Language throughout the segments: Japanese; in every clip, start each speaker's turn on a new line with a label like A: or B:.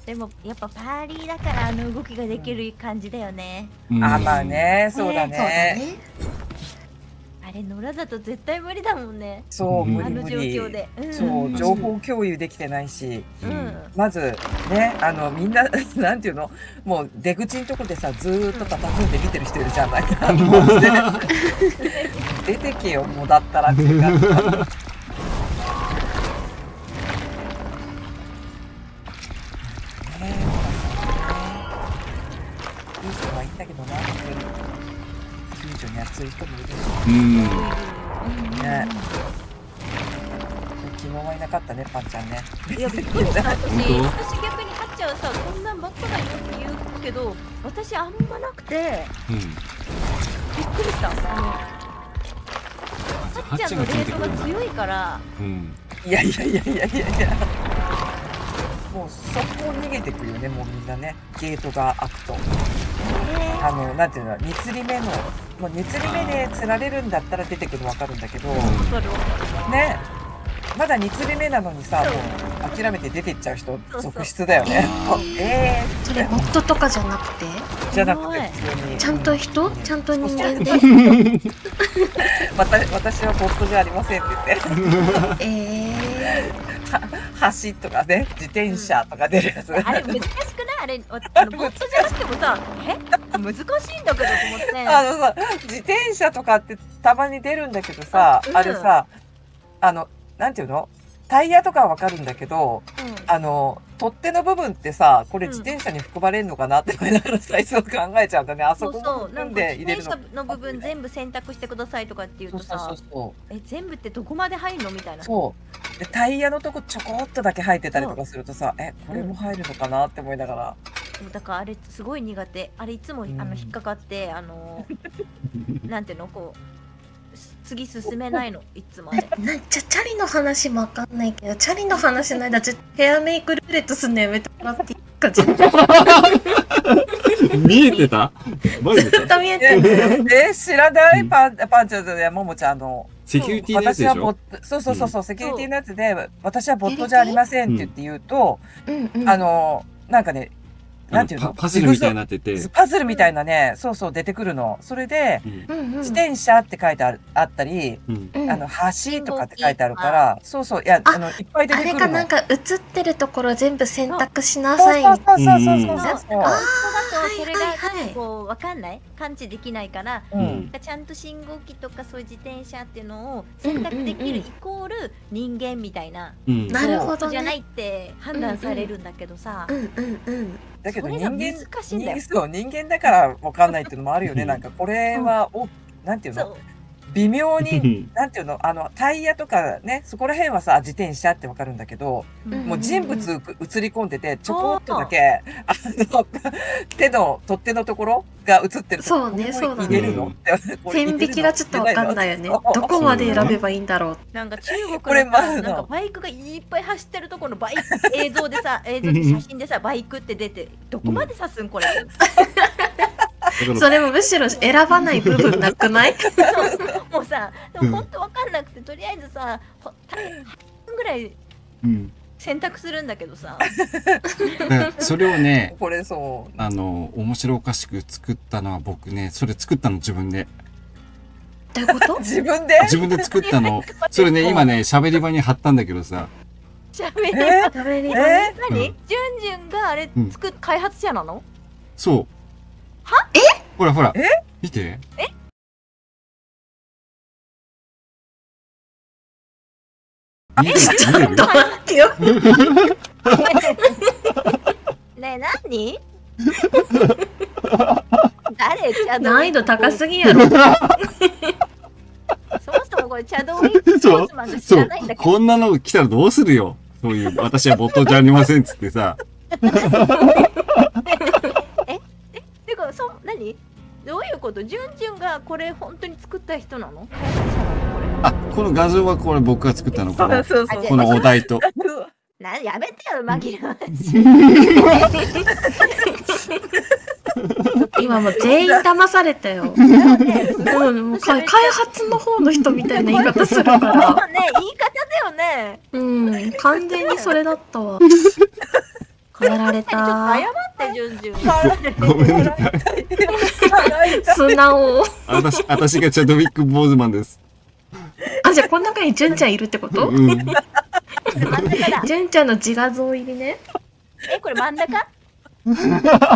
A: でもやっぱパーリーだからあの動きができる感じだよね。
B: あ、まあね、そうだね。
A: あれ野良だと絶対無理だもんね。
B: そう、無
A: あの状
B: 理無理。
A: 況で。
B: そう、情報共有できてないし、
A: うん。
B: まずね、みんななんていうの、もう出口のとこでさ、ずーっと佇んで見てる人いるじゃん、なんか。出てけよ、もうだったらっていう感じ。いい人はいいんだけどな、救助に熱い人もいるし。ね。昨日はいなかったね、パンちゃんね。
A: いや、びっくりした。私逆にハッチャはさ、こんなんばっかだよって言うけど、私あんまなくて、びっくりした。ハッチャのレートが強いから、
B: いや、もうそこ逃げてくよね、もうみんなね、ゲートが開くと。なんていうの、2釣り目の、もう2釣り目で釣られるんだったら出てくるの分かるんだけど、ね、まだ2釣り目なのにさ、もう諦めて出てっちゃう人続出だよね。
C: それボットとかじゃなくて？
B: じゃなくて普通に。
C: ちゃんと人？ちゃんと人間で？
B: 私はボットじゃありませんって言って。橋とかね、自転車とか出るやつ。
A: あれ難しくない？あれボットじゃなくてもさ、難しいんだけどと思って。
B: さ、自転車とかってたまに出るんだけどさ、あれさ、なんていうの？タイヤとかはわかるんだけど、取っ手の部分ってさ、これ自転車に含まれるのかなって思いながら最初考えちゃうんだね。あそこも含んで入れるの。
A: 自転車の部分全部選択してくださいとかって言うとさ、全部ってどこまで入るのみたいな。
B: そう。で、タイヤのとこちょこっとだけ入ってたりとかするとさ、これも入るのかなって思いながら。
A: だからあれすごい苦手。あれいつも引っかかって、なんていうの、こう、次進めないの、いつもあれ。
C: チャリの話もわかんないけど、チャリの話の間、ヘアメイクルーレットすんのやめてもらっていいか、全然。
D: 見えてた？
C: ずっと見えてる。
B: 知らない？パンちゃんとももちゃんの。
D: セキュリティのやつでしょ？
B: そう、セキュリティのやつで、私はボットじゃありませんって言うと、なんかね、なんていうの？
D: パズルみたいになってて。
B: パズルみたいなね、そう出てくるの。それで、自転車って書いてあったり、橋とかって書いてあるから、そう、いや、いっぱい出てくるの。
C: あれかなんか映ってるところ全部選択しなさい。
A: そう。それがこうわかんない？感知できないから、ちゃんと信号機とかそういう自転車っていうのを選択できるイコール人間みたいな。
C: なるほどね。
A: じゃないって判断されるんだけどさ。
B: だけど人間だからわかんないっていうのもあるよね。なんかこれはなんていうの？微妙に、なんていうの？タイヤとかね、そこら辺はさ、自転車ってわかるんだけど、もう人物映り込んでて、ちょこっとだけ、取っ手のところが映ってるところに入れるの？
C: 線引きがちょっとわかんないよね。どこまで選べばいいんだろう。
A: なんか中国のなんかバイクがいっぱい走ってるところのバイク映像で写真でさ、バイクって出て、どこまで指すんこれ。
C: それもむしろ選ばない部分なくない？
A: もうさ、でも本当わかんなくて、とりあえずさ、半分ぐらい選択するんだけどさ。
D: それをね、
B: これそう。
D: 面白おかしく作ったのは僕ね、それ作ったの自分で。
C: どういうこと？
B: 自分で
D: 作ったの。それね、今ね、喋り場に貼ったんだけどさ。
A: 喋り場？何？ジュンがあれ開発者なの？
D: そう。
A: は？
D: ほら。見て。
C: ちょっと待ってよ。
A: ねえ、何？誰？
C: 難易度高すぎやろ。
A: そもそもこれチャドウィック・ボーズマンが知らないんだけど。
D: こんなの来たらどうするよ。そういう、私はボットじゃありませんっつってさ。
A: てか、何？どういうこと？ジュンジュンがこれ本当に作った人なの？
D: あ、この画像はこれ僕が作ったのかな。このお題と。
A: やめてよ、紛らわしい。
C: 今もう全員騙されたよ。もう開発の方の人みたいな言い方するから。
A: ね、言い方だよね。
C: 完全にそれだったわ。 変えられ
A: ちょっと謝
C: た。
A: って、じゅんじゅん。
D: ごめんなさい。
C: 素直。
D: 私がチャドウィック・ボーズマンです。
C: あ、じゃあこの中に純ちゃんいるってこと
D: うん。
A: 真ん中だ。
C: 純ちゃんの自画像入りね。
A: これ真ん中真ん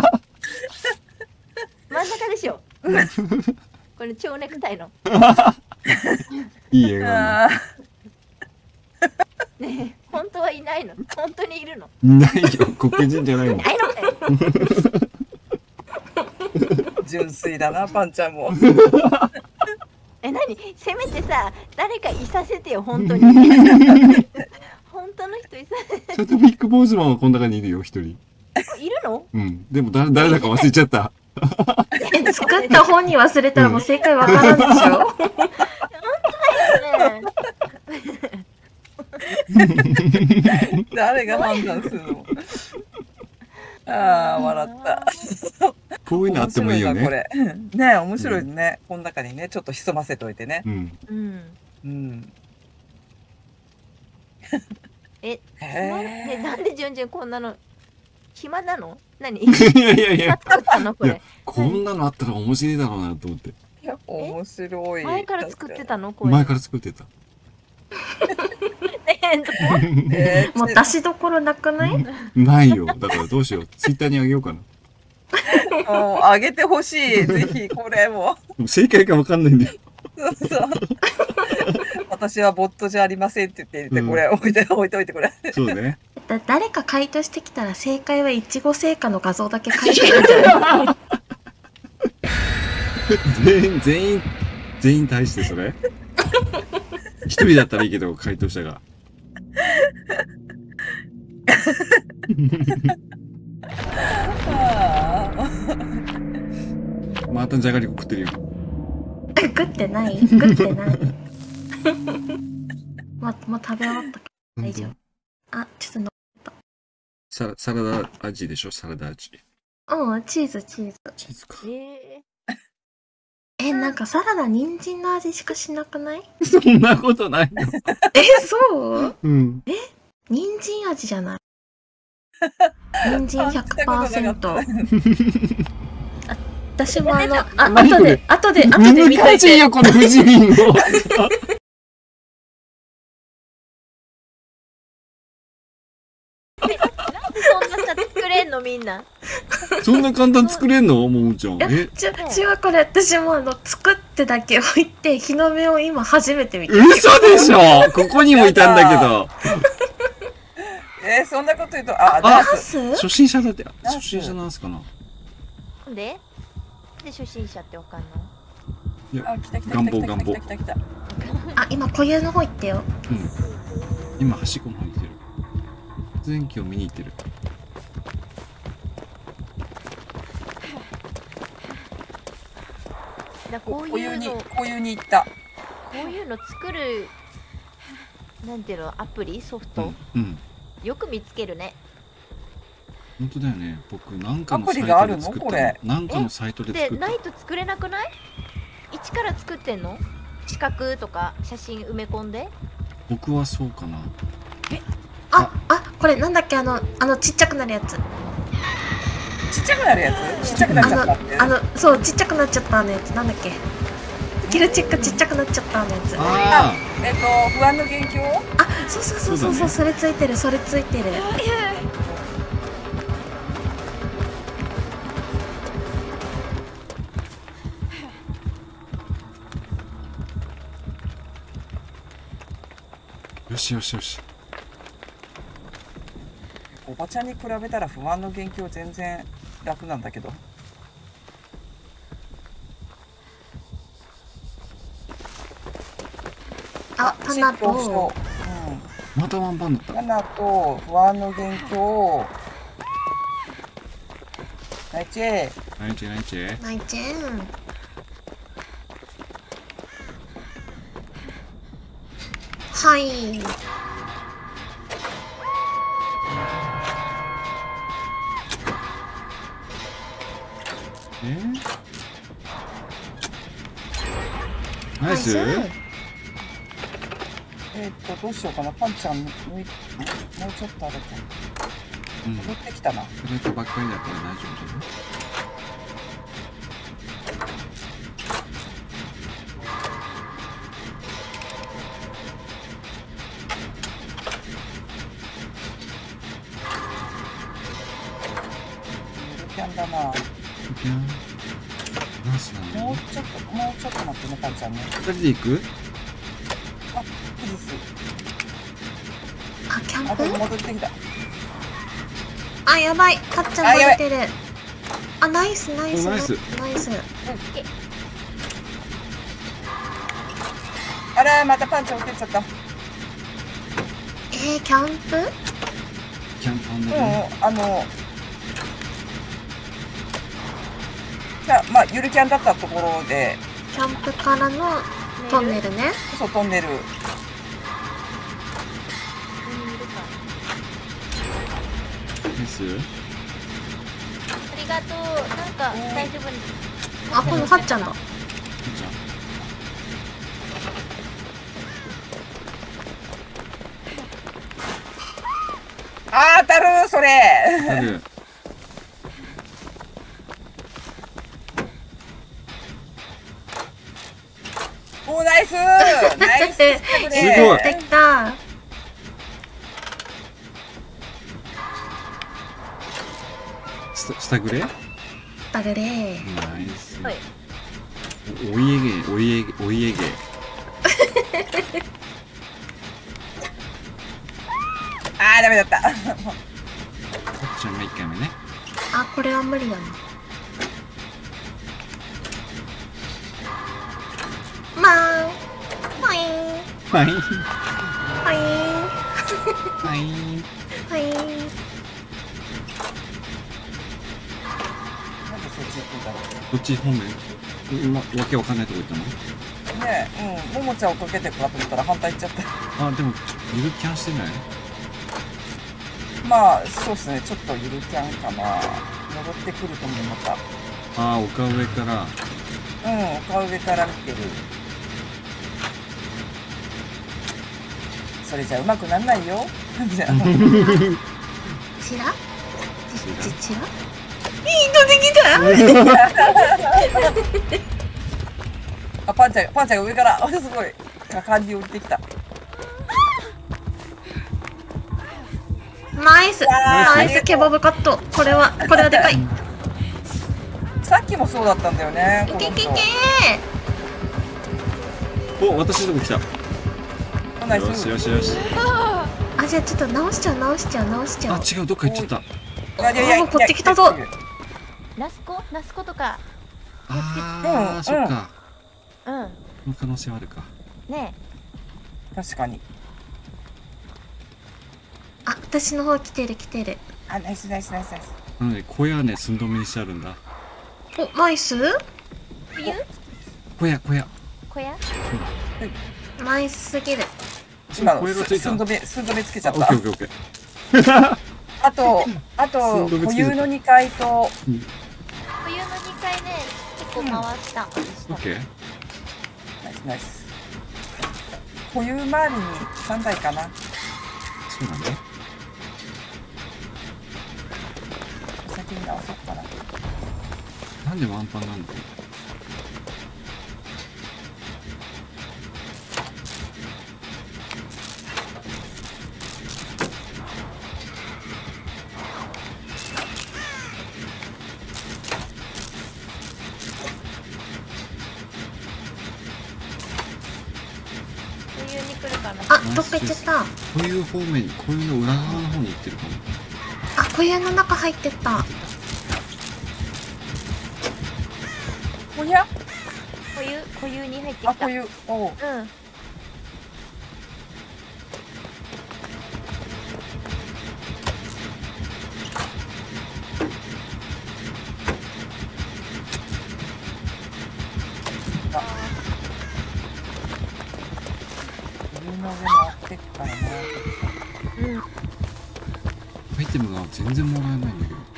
A: 中でしょ。これ蝶ネクタイの。
D: いい笑
B: あ
A: ねえ、本当はいないの？本当にいるの？
D: 顔。ないよ。黒人じゃないもん。
A: ないの？
B: ー純粋だな、パンちゃんも。
A: 何？せめてさ、誰かいさせてよ、本当に。本当の人いさせて。
D: チャドウィック・ボーズマンはこの中にいるよ、一人。
A: いるの？
D: うん。でも誰だか忘れちゃった。
C: 作った本に忘れたらもう正解わからんでしょ。
B: 誰が判断するの？ああ、笑った。
D: こういうのあってもいいよ
B: 面白
D: ね。
B: なこれ。ね、面白いね。この中にね、ちょっと潜ませといてね。
D: うん。
A: うん。
B: うん。
A: ね、
B: へ
A: なんでじゅんじゅんこんなの暇なの？何？
D: いやいやいや。
A: 作ったのこ
D: いや
A: れ。
D: こんなのあったら面白いだろうなと思って。
B: え。面白い。
A: 前から作ってたのこれ。
D: 前から作ってた。
C: もう出しどころなくない？
D: ないよ。だからどうしよう。ツイッターにあげようかな。
B: もうあげてほしい。ぜひ、これも。
D: 正解かわかんないんだよ。
B: そうそう。私はボットじゃありませんって言って、これ置いておいてこれ。
D: そうね。
C: 誰か回答してきたら正解はいちご製菓の画像だけ書いてるんじゃない？
D: 全員対してそれ一人だったらいいけど、回答者が。またじゃがりこ食ってるよ。
C: 食ってない？食ってない。もう食べ終わったから大丈夫。あ、ちょっと
D: サラダ味でしょ？サラダ味。
C: うん、チーズ。
D: チーズか。
C: なんかサラダ人参の味しかしなくない？
D: そんなことないよ。
C: そう？
D: うん。
C: 人参味じゃない？人参 100%。私も後で見といて。
D: よ、この富士見を。
A: そんなさ作れんのみんな。
D: そんな簡単作れんのももちゃん。
C: 違うこれ私も作ってだけ置いて日の目を今初めて見た。
D: 嘘でしょ。ここにもいたんだけど。
B: そんなこと言うと、
C: ナス？
D: 初心者だって。初心者なんすかな。
A: なんで初心者ってわかんの？
D: いや、願望。
C: あ、今小屋の方行ってよ。
D: うん。今端っこの方に行ってる。前期を見に行ってる。
A: こういう
B: に行った。
A: こういうの作るなんていうのアプリソフト、よく見つけるね。
D: 本当だよね。僕なんかのサイトで作ったの。なんかのサイトで作った。
A: でないと作れなくない？一から作ってんの？四角とか写真埋め込んで？
D: 僕はそうかな。
C: これなんだっけちっちゃくなるやつ。
B: ちっちゃくなるやつ？ちっちゃくなっちゃったって。
C: そうちっちゃくなっちゃったのやつなんだっけ？キルチックちっちゃくなっちゃったのやつ。
B: 不安の元凶？
C: そうそれついてる。
D: よし。
B: おばちゃんに比べたら不安の元凶全然楽なんだけど。
C: タナと、
D: またワンバンだった。
B: タナと不安の元凶。ナイチェ。
C: はい。
D: ナイス。
B: どうしようかな。パンちゃんもうちょっとあるか。
D: うん
B: 戻ってきたな。
D: それとばっかりだから大丈夫だね。
B: キャンだな。
D: いやナスなのに
B: もうちょっと待ってね、パンちゃんね。
D: 二人で行く？
B: あ、いいです。
C: あ、キャン
B: あ、これ
C: プ？
B: 戻ってきた。
C: あ、やばい。かっちゃんが出てる。あ、ナイスナイス
D: おナイス
C: ナイス。
B: あら、またパンちゃん落ちてっちゃった。
C: キャンプ？
D: キャンパーね。
B: じゃあ、まあ、ゆるキャンだったところで、
C: キャンプからのトンネルね。
B: そう、トンネル。
A: ここにいるか。
D: ナイス。
A: ありがとう。なんか大丈夫に。
C: あ、このはっちゃんだ。
D: じゃ
B: あー、当たるそれ
D: あ、ある。
B: おー、ナイスナイス
C: す
D: すごい
C: できた。
D: 下グレ？
C: ダグレー。
D: ナイス。
A: はい。
D: お家芸、お家芸。
B: あー、ダメだった。
D: こっちゃんが1回目ね。
C: あ、これは無理だな。まーん。はいーん。
D: はい。
C: はいーん。
D: はい。
C: はいーん。
B: なんでそっち行くんだろ
D: どっち方面？わけわかんないとこ行ったの？
B: う。ねえ、ももちゃんをかけてくかと思ったら反対行っちゃった。
D: あ、でも、ゆるキャンしてない？
B: まあ、そうっすね。ちょっとゆるキャンかな。戻ってくると思う、また。
D: あー、丘上から。
B: 丘上から見てる。それじゃうまくなんないよ。じゃあ
C: チラ？チラ？いいのできた。
B: あ、パンちゃんが上から、すごい、果敢に降りてきた。
C: ナイスナイスケバブカット。これはでかい。
B: さっきもそうだったんだよね。
C: いけいけい
B: この
C: け
D: お、私のとこ来た。
B: 人ナイス
D: よしよしよし。
C: あ、じゃあちょっと直しちゃう。
D: あ、違う、どっか行っちゃった。
C: もうこっち来たぞ。
A: ナスコとか。
D: あー、そっか。
A: うん。
D: その可能性はあるか。
A: ね
B: 確かに。
C: あ、私の方来てる。
B: あ、ナイスナイスナイスナイス。
D: なので、小屋はね、寸止めにしてあるんだ。
C: お、ナイス
A: え。冬？
D: 小屋。
A: 小屋？
C: ナイスすぎる。
B: 今の
D: 小屋がついた。
B: 寸止めつけちゃっ
D: オッ
B: た。
D: ケーオッケーオッケー。
B: あと、
D: 寸止めつけちゃった
B: 固有の2階と、
A: 冬の2階ね、結構回った。
D: オッケー。
B: ナイスナイス。固有周りに3台かな。
D: そうなんだ。
B: 先に直そうかな。
D: なんでワンパンなんだろう。
A: 冬に来るかな。
C: あ、どっか行っちゃった。
D: こういう方面、こういうの裏側の方に行ってるかも。
C: あ、小屋の中入ってった。
B: 小屋？
A: 固有に入ってき
B: あ、
A: た。
B: 固有。おう。
A: うん。
B: 固有の上回ってっからな。
D: アイテムが全然もらえないんだけど。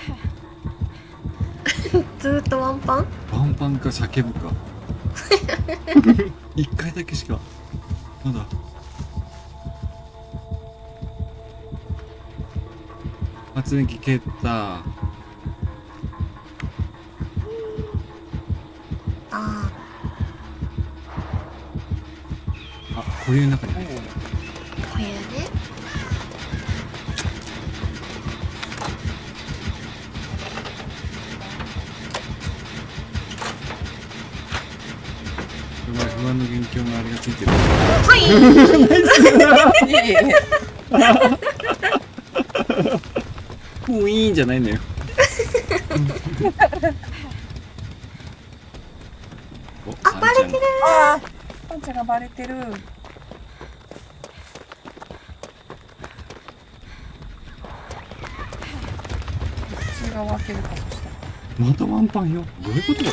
C: ずーっとワンパン？
D: ワンパンか叫ぶか。一回だけしか。まだ。あ、 発電機蹴った。
C: あ
D: こういう中に入ってる。
C: こういうね。
D: 不安の元凶のあれがついてる。もういいんじゃないのよ。
C: あ、バレてる。
B: ああ、パンちゃんがバレてる。口が分けるかそしたら。
D: またワンパンよ。どういうことだ。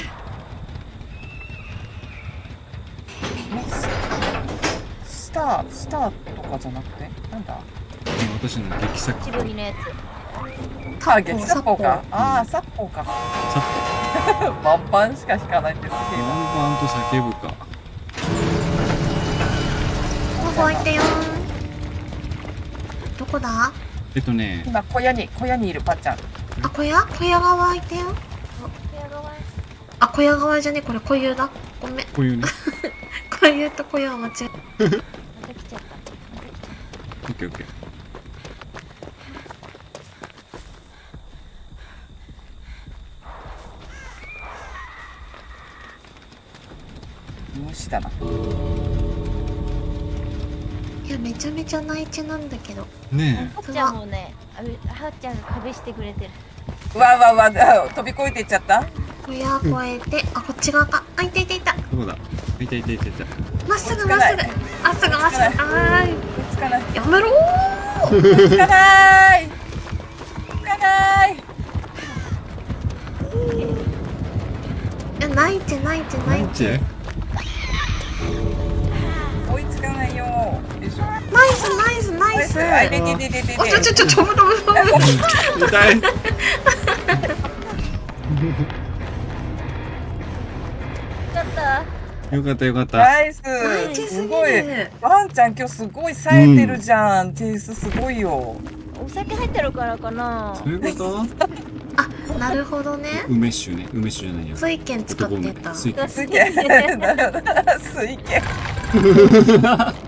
B: スターとかじゃなくてなんだ。
D: 私の激作。
A: 千鳥のやつ。
B: 激殺法か。ああ、殺法か。ワンパンしか引かないってすげえな。
D: ワンパンと叫ぶか。
C: 動いてよ。どこだ？
B: 今小屋にいるパッちゃん。
C: あ、小屋側いてよ。あ、小屋側じゃね、これ小湯だ。ごめん。
D: 小湯ね。
C: 小湯と小屋は間違え。
A: また来ちゃった。
D: オッケーオッケー。
B: 虫だな。
C: いや、めちゃめちゃ内地なんだけど。
D: ね
A: はっちゃんもね、はっちゃんが壁してくれてる。
B: うわうわうわ、飛び越えていっちゃった。
C: 小屋越えて、あ、こっち側か。あ、いた。
D: どうだ。いた。
C: まっすぐ。あ、すぐ。あーい。
B: つかない。
C: やめろ
B: つかない。
C: いや、内地。
D: ナイチェ。
B: 追いつかないよ。よいしょ。
C: ナイス。
B: あ、で。
C: お、ちょ、止め。
D: 痛い。よかった。
B: ナイス。
C: 内地すぎ
B: すごい。
C: る。
B: ワンちゃん今日すごい冴えてるじゃん。テイスすごいよ。
A: お酒入ってるからかな。
D: そういうこと？
C: あ、なるほどね。
D: 梅酒ね。梅酒じゃないよ。
C: 水拳使ってた。
D: 水拳。
B: 水拳。水拳。